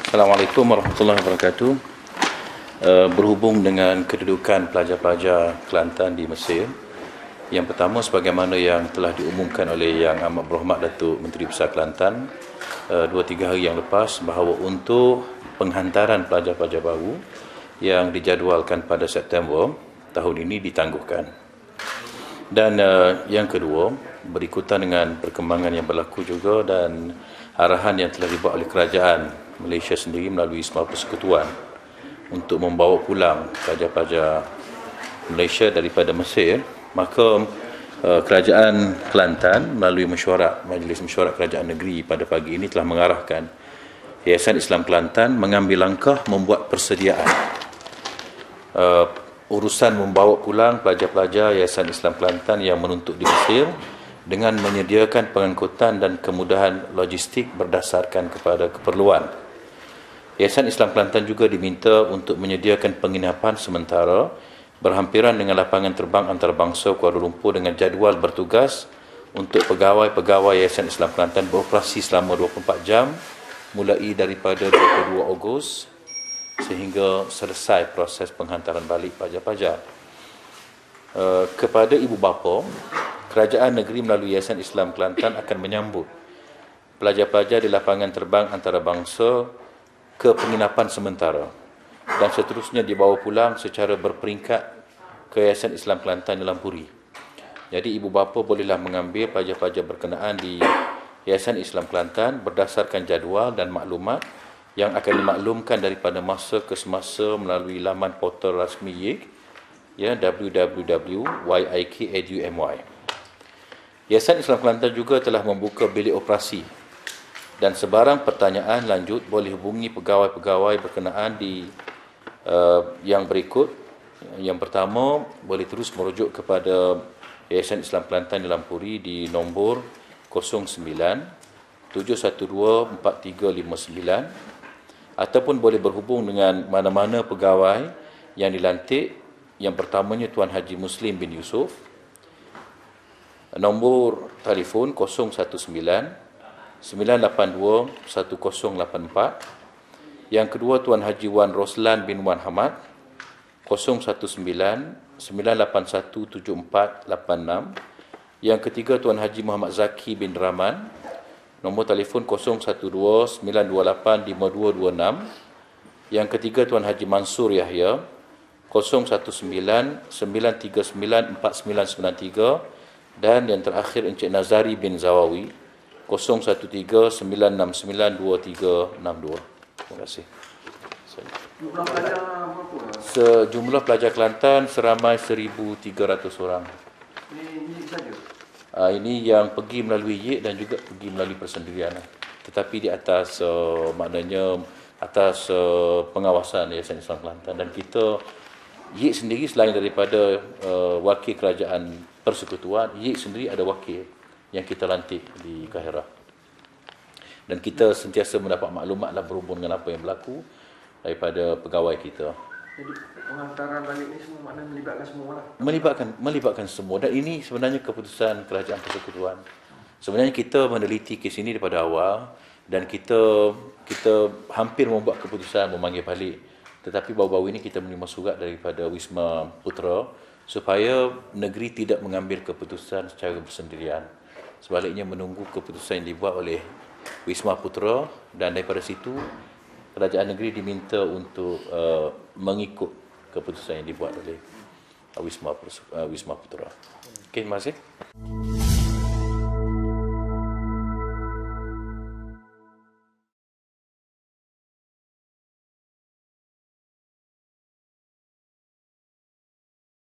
Assalamualaikum warahmatullahi wabarakatuh. Berhubung dengan kedudukan pelajar-pelajar Kelantan di Mesir, yang pertama sebagaimana yang telah diumumkan oleh Yang Amat Berhormat Datuk Menteri Besar Kelantan 2-3 hari yang lepas, bahawa untuk penghantaran pelajar-pelajar baru yang dijadualkan pada September tahun ini ditangguhkan. Dan yang kedua, berikutan dengan perkembangan yang berlaku juga dan arahan yang telah dibuat oleh kerajaan Malaysia sendiri melalui Semua Persekutuan untuk membawa pulang pelajar-pelajar Malaysia daripada Mesir, maka kerajaan Kelantan melalui Majlis Mesyuarat Kerajaan Negeri pada pagi ini telah mengarahkan Yayasan Islam Kelantan mengambil langkah membuat persediaan urusan membawa pulang pelajar-pelajar Yayasan Islam Kelantan yang menuntut di Mesir dengan menyediakan pengangkutan dan kemudahan logistik berdasarkan kepada keperluan. Yayasan Islam Kelantan juga diminta untuk menyediakan penginapan sementara berhampiran dengan lapangan terbang antarabangsa Kuala Lumpur dengan jadual bertugas untuk pegawai-pegawai Yayasan Islam Kelantan beroperasi selama 24 jam mulai daripada 22 Ogos sehingga selesai proses penghantaran balik pelajar-pelajar. Kepada ibu bapa, kerajaan negeri melalui Yayasan Islam Kelantan akan menyambut pelajar-pelajar di lapangan terbang antarabangsa ke penginapan sementara dan seterusnya dibawa pulang secara berperingkat ke Yayasan Islam Kelantan Nilampuri. Jadi ibu bapa bolehlah mengambil pelajar-pelajar berkenaan di Yayasan Islam Kelantan berdasarkan jadual dan maklumat yang akan dimaklumkan daripada masa ke semasa melalui laman portal rasmi YIK, ya, www.yik.edu.my. Yayasan Islam Kelantan juga telah membuka bilik operasi dan sebarang pertanyaan lanjut boleh hubungi pegawai-pegawai berkenaan di yang berikut. Yang pertama, boleh terus merujuk kepada Yayasan Islam Kelantan Nilampuri di nombor 09 712 4359 ataupun boleh berhubung dengan mana-mana pegawai yang dilantik. Yang pertamanya Tuan Haji Muslim bin Yusof, nombor telefon 019 982 1084. Yang kedua Tuan Haji Wan Roslan bin Wan Hamad, 019 981 7486. Yang ketiga Tuan Haji Muhammad Zaki bin Rahman, nombor telefon 012 928 5226. Yang ketiga Tuan Haji Mansur Yahya, 019 939 4993. Dan yang terakhir Encik Nazari bin Zawawi, 013 969 2362. Terima kasih. Jumlah pelajar berapa? Sejumlah pelajar Kelantan seramai 1,300 orang. Ini saja? Ini yang pergi melalui YIK dan juga pergi melalui persendirian. Tetapi di atas maknanya atas pengawasan Yayasan Islam Kelantan. Dan kita YIK sendiri selain daripada wakil kerajaan persekutuan, YIK sendiri ada wakil yang kita lantik di Kahirah. Dan kita sentiasa mendapat maklumatlah berhubung dengan apa yang berlaku daripada pegawai kita. Jadi penghantaran balik ini semua maknanya melibatkan semua lah? Melibatkan semua. Dan ini sebenarnya keputusan kerajaan persekutuan. Sebenarnya kita meneliti kes ini daripada awal dan kita hampir membuat keputusan memanggil balik. Tetapi baru-baru ini kita menerima surat daripada Wisma Putra supaya negeri tidak mengambil keputusan secara bersendirian. Sebaliknya menunggu keputusan yang dibuat oleh Wisma Putra, dan daripada situ kerajaan negeri diminta untuk mengikut keputusan yang dibuat oleh Wisma Putra. Okey, terima kasih.